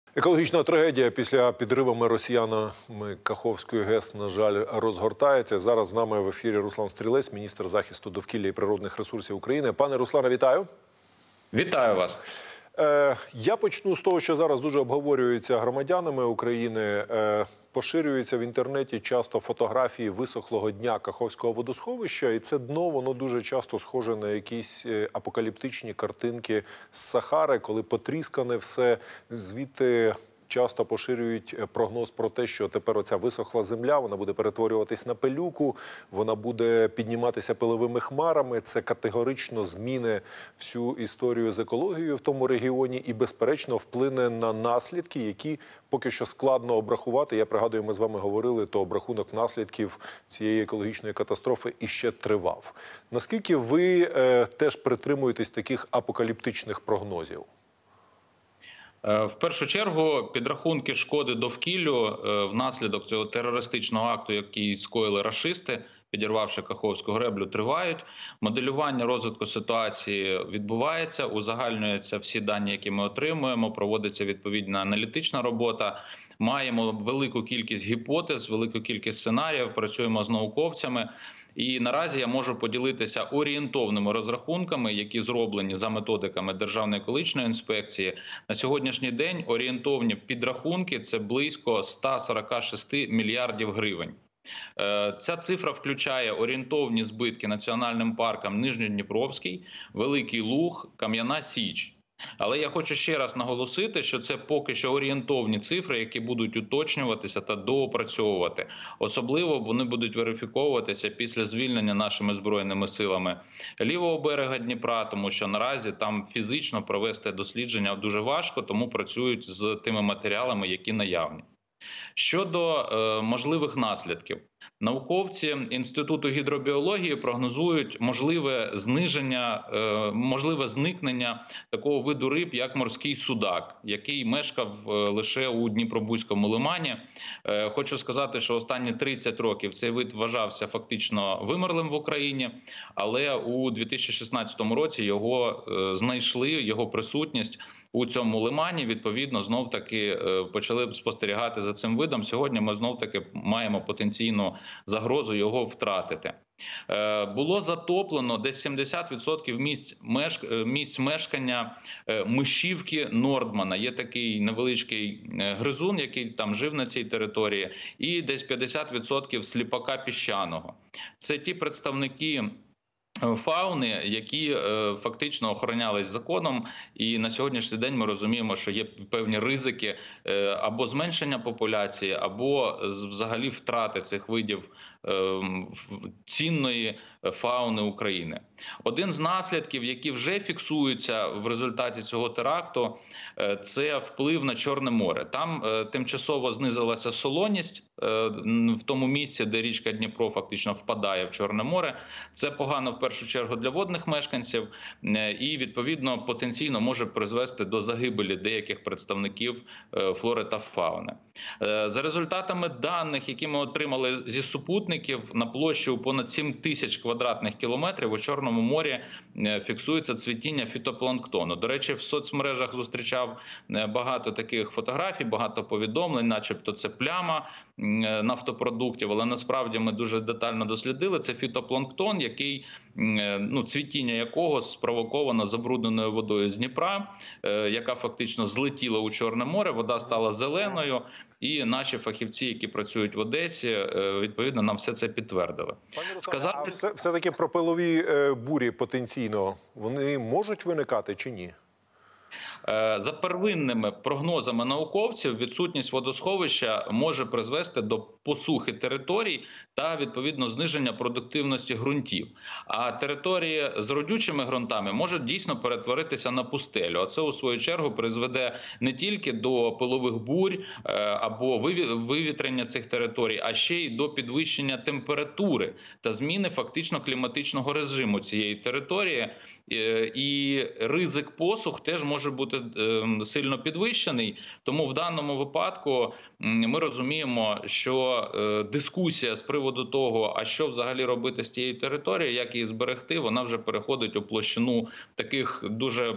Екологічна трагедія після підривами росіянами Каховської ГЕС, на жаль, розгортається. Зараз з нами в ефірі Руслан Стрілець, міністр захисту довкілля і природних ресурсів України. Пане Руслане, вітаю. Вітаю вас. Я почну з того, що зараз дуже обговорюється громадянами України. Поширюються в інтернеті часто фотографії висохлого дня Каховського водосховища. І це дно, воно дуже часто схоже на якісь апокаліптичні картинки з Сахари, коли потріскане все. Звідти часто поширюють прогноз про те, що тепер оця висохла земля, вона буде перетворюватись на пилюку, вона буде підніматися пиловими хмарами. Це категорично зміни всю історію з екологією в тому регіоні і, безперечно, вплине на наслідки, які поки що складно обрахувати. Я пригадую, ми з вами говорили, то обрахунок наслідків цієї екологічної катастрофи іще тривав. Наскільки ви теж притримуєтесь таких апокаліптичних прогнозів? В першу чергу, підрахунки шкоди довкіллю внаслідок цього терористичного акту, який скоїли рашисти, підірвавши Каховську греблю, тривають. Моделювання розвитку ситуації відбувається, узагальнюються всі дані, які ми отримуємо, проводиться відповідна аналітична робота. Маємо велику кількість гіпотез, велику кількість сценаріїв, працюємо з науковцями. І наразі я можу поділитися орієнтовними розрахунками, які зроблені за методиками Державної екологічної інспекції. На сьогоднішній день орієнтовні підрахунки – це близько 146 мільярдів гривень. Ця цифра включає орієнтовні збитки національним паркам Нижньодніпровський, Великий Луг, Кам'яна Січ. Але я хочу ще раз наголосити, що це поки що орієнтовні цифри, які будуть уточнюватися та доопрацьовувати. Особливо вони будуть верифіковуватися після звільнення нашими Збройними силами лівого берега Дніпра, тому що наразі там фізично провести дослідження дуже важко, тому працюють з тими матеріалами, які наявні. Щодо можливих наслідків. Науковці Інституту гідробіології прогнозують можливе зникнення такого виду риб, як морський судак, який мешкав лише у Дніпробузькому лимані. Хочу сказати, що останні 30 років цей вид вважався фактично вимерлим в Україні, але у 2016 році його знайшли, його присутність у цьому лимані, відповідно, знов-таки почали спостерігати за цим видом. Сьогодні ми знов-таки маємо потенційну загрозу його втратити. Було затоплено десь 70% місць мешкання мишівки Нордмана. Є такий невеличкий гризун, який там жив на цій території, і десь 50% сліпака піщаного. Це ті представники фауни, які фактично охоронялись законом, і на сьогоднішній день ми розуміємо, що є певні ризики або зменшення популяції, або взагалі втрати цих видів цінної фауни України. Один з наслідків, які вже фіксуються в результаті цього теракту, це вплив на Чорне море. Там тимчасово знизилася солоність в тому місці, де річка Дніпро фактично впадає в Чорне море. Це погано в першу чергу для водних мешканців і, відповідно, потенційно може призвести до загибелі деяких представників флори та фауни. За результатами даних, які ми отримали зі супутників, на площі у понад 7 тисяч квадратних кілометрів у Чорному морі фіксується цвітіння фітопланктону. До речі, в соцмережах зустрічав багато таких фотографій, багато повідомлень, начебто це пляма нафтопродуктів, але насправді ми дуже детально дослідили. Це фітопланктон, який, цвітіння якого спровоковано забрудненою водою з Дніпра, яка фактично злетіла у Чорне море, вода стала зеленою, і наші фахівці, які працюють в Одесі, відповідно, нам все це підтвердили. Пане Руслане, а все-таки про пилові бурі потенційно, вони можуть виникати чи ні? За первинними прогнозами науковців, відсутність водосховища може призвести до посухи територій та, відповідно, зниження продуктивності ґрунтів. А території з родючими ґрунтами можуть дійсно перетворитися на пустелю. А це, у свою чергу, призведе не тільки до пилових бурь або вивітрення цих територій, а ще й до підвищення температури та зміни фактично кліматичного режиму цієї території. І ризик посух теж може бути сильно підвищений. Тому в даному випадку ми розуміємо, що дискусія з приводу того, а що взагалі робити з тією територією, як її зберегти, вона вже переходить у площину таких дуже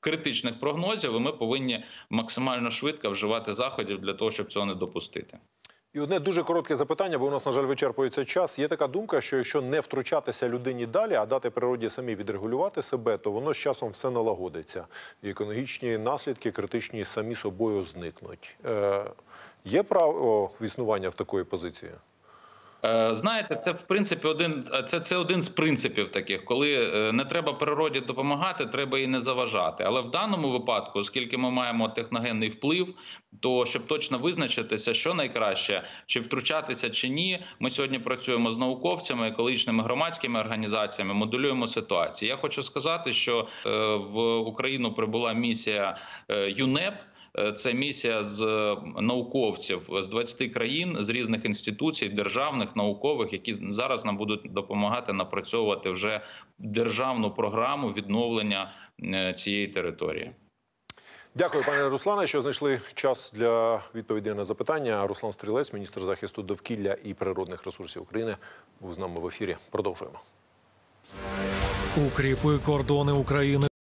критичних прогнозів, і ми повинні максимально швидко вживати заходів для того, щоб цього не допустити. І одне дуже коротке запитання, бо у нас, на жаль, вичерпується час. Є така думка, що якщо не втручатися людині далі, а дати природі самі відрегулювати себе, то воно з часом все налагодиться. І екологічні наслідки критичні самі собою зникнуть. Є право існування в такої позиції? Знаєте, це в принципі один з принципів таких, коли не треба природі допомагати, треба і не заважати. Але в даному випадку, оскільки ми маємо техногенний вплив, то щоб точно визначитися, що найкраще, чи втручатися, чи ні, ми сьогодні працюємо з науковцями, екологічними громадськими організаціями, моделюємо ситуацію. Я хочу сказати, що в Україну прибула місія ЮНЕП. Це місія з науковців з 20 країн, з різних інституцій, державних, наукових, які зараз нам будуть допомагати напрацьовувати вже державну програму відновлення цієї території. Дякую, пане Руслане, що знайшли час для відповідей на запитання. Руслан Стрілець, міністр захисту довкілля і природних ресурсів України, був з нами в ефірі. Продовжуємо. Укріпи кордони України.